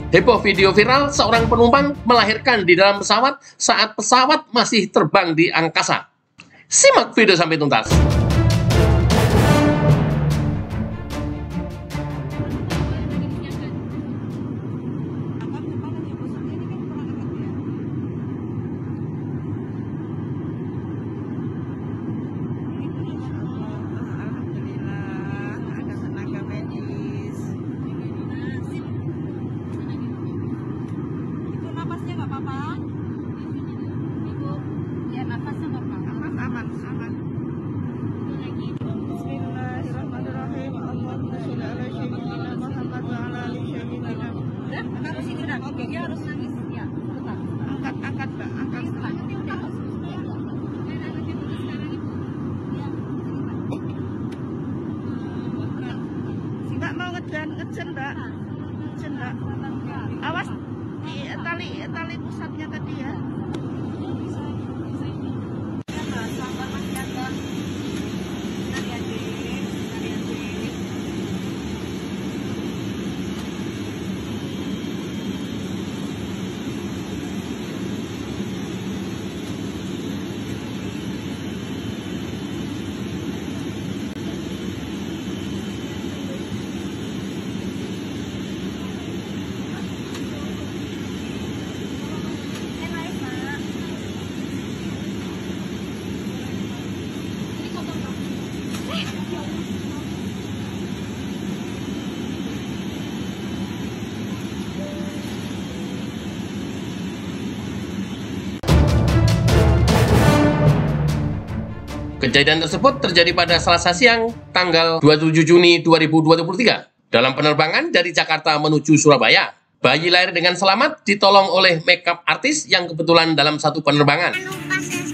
Heboh video viral seorang penumpang melahirkan di dalam pesawat saat pesawat masih terbang di angkasa. Simak video sampai tuntas. Oke, dia harus nangis ya. Angkat, Mbak, angkat. Mbak mau ngeden, Mbak. Awas di tali pusatnya tadi ya. Kejadian tersebut terjadi pada Selasa siang, tanggal 27 Juni 2023, dalam penerbangan dari Jakarta menuju Surabaya. Bayi lahir dengan selamat ditolong oleh makeup artis yang kebetulan dalam satu penerbangan.